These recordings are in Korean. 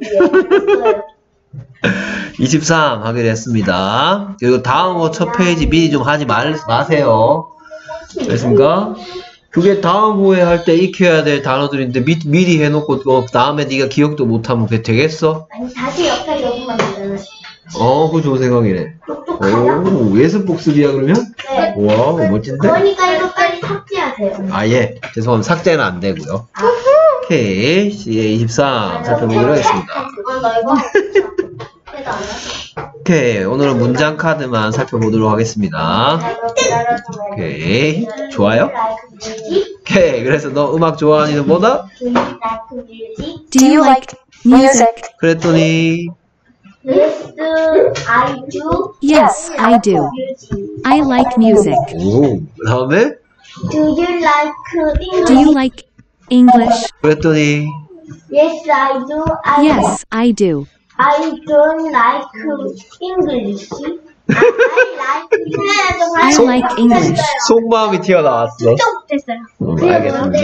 23 하기로 했습니다. 그리고 다음 첫 페이지 미리 좀 하지 마세요. 됐습니까? 그게 다음 후에 할 때 익혀야 될 단어들인데 미리 해놓고 다음에 네가 기억도 못하면 그게 되겠어? 아니 다시 옆에 적으면 되잖아. 그거 좋은 생각이네. 오, 예습 복습이야 그러면? 네. 와, 멋진데? 그러니까 이거 빨리 삭제하세요. 아, 예. 죄송합니다. 삭제는 안 되고요. 오케이. CA23 살펴보도록 하겠습니다. 그건 너 이거 오케이. 오늘은 문장 카드만 살펴보도록 하겠습니다. 오케이. 좋아요? 오케이. 그래서 너 음악 좋아하니는 뭐다? Do you like music? 그랬더니 Yes, I do. Yes, I do. I like music. 오, 그 다음에 Do you like English? Do you like English? 그랬더니 Yes, I do. Yes, I do. I don't like English. I like English. 속마음이 튀어나왔어. 됐어요. 알겠습니다.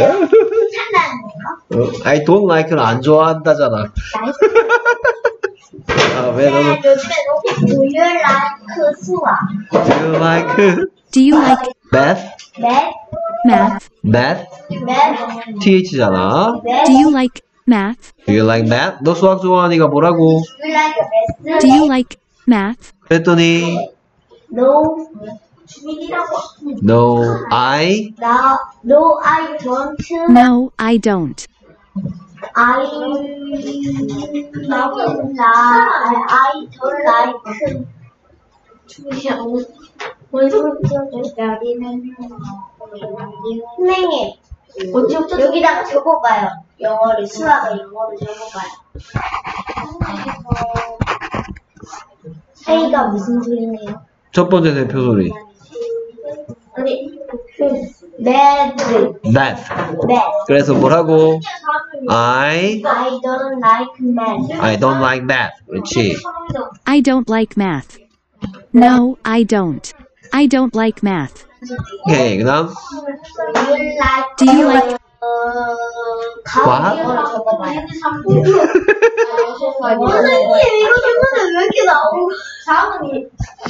찾아내요. I don't like는 안 좋아한다잖아. 왜 너는 요즘에 Do you like 수학? Do you like Do you like math? Math? math? Math? TH잖아. Do you like math? Do you like math? 너 수학 좋아하니까 뭐라고? Do you like math? Do you like math? 그랬더니 No. No, I No, I don't. No, I don't. I don't like. 선생님, 여기다가 적어봐요. 영어를 수학을 영어로 적어봐요. A가 무슨 소리네요? 첫 번째 대표 소리. 아니, Math. Math. Math. 그래서 뭐라고? I I don't like math. don't like math. 그렇지. I don't like math. No, I don't. I don't like math. 오케이, 그다음 Do you like 과학? 선생님, 이거 질문은 왜 이렇게 나오고? 다음은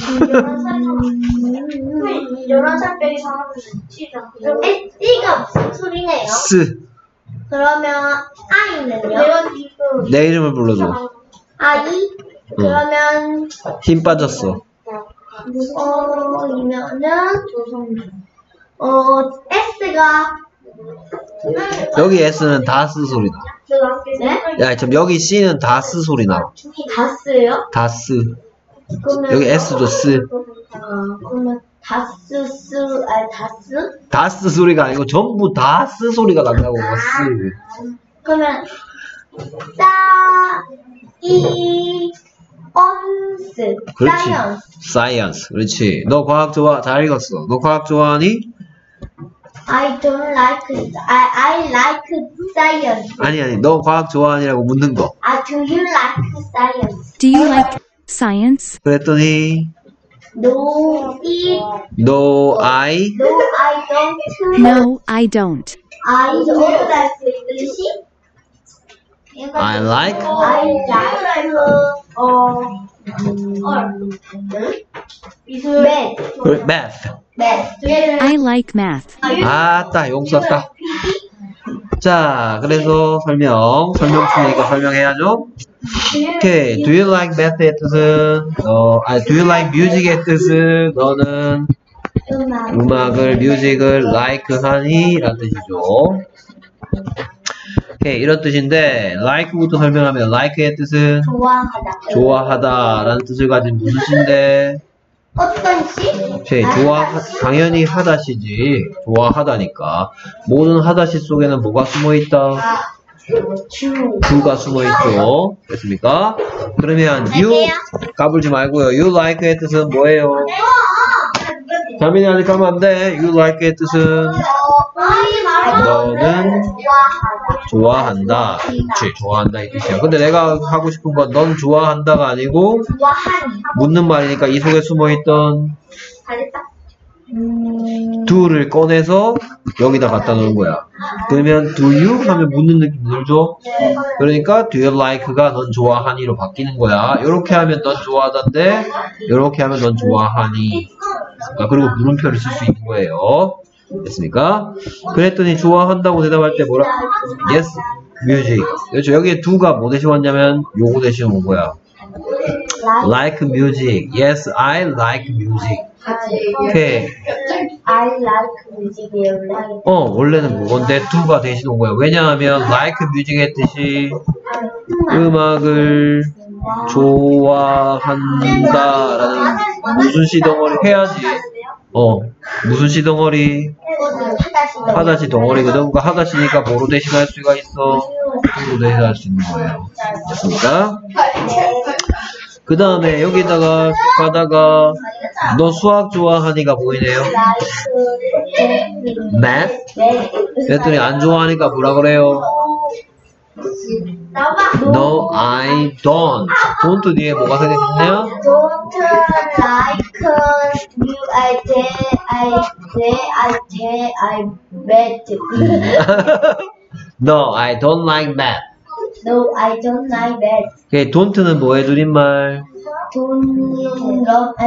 11살 빼기 4하면 S가 무슨 소리네요? S. 그러면 I는요? 내 이름을 불러줘. I? 그러면 힘 빠졌어. 이면은 S가 여기 S는 다스 소리 나. 네? 야, 지금 여기 C는 다스 소리 나. 다스요? 다스. 그러면 여기 S도 스. 그러면 다스? 다스 소리가 아니고 전부 다스 소리가 난다고. 스. 그러면 사이언스. 그렇지. 사이언스. 그렇지. 너 과학 좋아. 잘 읽었어. 너 과학 좋아하니? I don't like. I like science. 아니. 너 과학 좋아하니라고 묻는 거. Do you like science? Do you like science? 그랬더니 No, No, I don't. No, I don't. I don't like English. I like math. I like math. 아따, 용 썼다. 자, 그래서 설명충이니까 설명해야죠. 오케이. Do you like math의 뜻은, do you like music의 뜻은, 너는 음악을, music을 like 하니? 라는 뜻이죠. 오케이. 이런 뜻인데, like부터 설명하면, like의 뜻은 좋아하다. 라는 뜻을 가진 무슨 시인데? 어떤 시? 오케이. 당연히 하다시지. 좋아하다니까. 모든 하다시 속에는 뭐가 숨어있다? 주가 숨어있죠. 됐습니까? 그러면 you 까불지 말고요. you like의 뜻은 뭐예요? 자민이 아직 가면 안 돼. you like의 뜻은 너는 좋아한다. 그렇지. 좋아한다 이 뜻이야. 근데 내가 하고 싶은 건 넌 좋아한다가 아니고 묻는 말이니까 이 속에 숨어있던 do를 꺼내서 여기다 갖다 놓은 거야. 그러면 do you 하면 묻는 느낌 들죠? 그러니까 do you like가 넌 좋아하니로 바뀌는 거야. 이렇게 하면 넌 좋아하던데 이렇게 하면 넌 좋아하니. 그리고 물음표를 쓸 수 있는 거예요. 됐습니까? 그랬더니 좋아한다고 대답할 때 뭐라? Yes, music. 그렇죠. 여기에 do가 뭐 대신 왔냐면 요거 대신 온 거야. Like music. Yes, I like music. 오케이. I like music이에요. 원래는 뭐건데 do가 대신 온 거야. 왜냐하면 like music의 뜻이 음악을 좋아한다라는 무슨 시덩어리 해야지. 무슨 시덩어리? 하다시 덩어리거든. 그러니까 하다시니까 뭐로 대신할 수가 있어? do로 대신할 수 있는 거예요. 됐습니까? 그 다음에 여기다가 가다가 너 수학 좋아하니까 보이네요. math? 그랬더니 안 좋아하니까 뭐라 그래요? No, I don't. don't 뒤에 뭐가 생겼나요? Don't like you, I bet. No, I don't like math. No, I don't like that. 오케이, don't는 뭐의 줄임말? Don't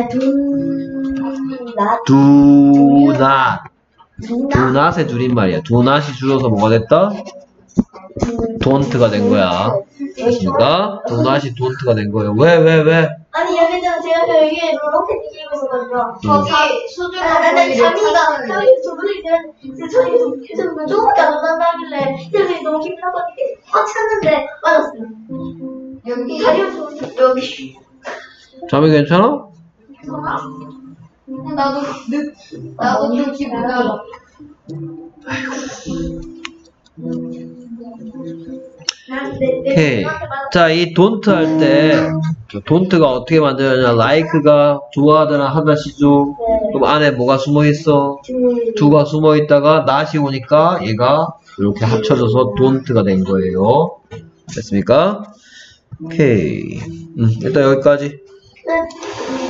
not. Do not. do not의 줄임말이야. do not이 줄여서 뭐가 됐다? don't가 된 거야. 됐습니까? do not이 don't가 된 거예요. 왜? 아니 여기는 제가 여기에 로켓 끼고 있어가지고 저기 수준으로 나는 자미가 저분이 저희 계속 조금밖에 안 온다길래 그래서 너무 기분나고 확 찼는데 맞았어요. 여기 자리가 여기 잠이 괜찮아? 나도 좀 기분 나. 오케이. 자, 이 don't 할 때 don't가 어떻게 만들어지냐? like가 좋아하거나 하다시죠. 그럼 안에 뭐가 숨어 있어? do가 숨어 있다가 not이 오니까 얘가 이렇게 합쳐져서 don't가 된 거예요. 됐습니까? 오케이. 일단 여기까지. 네.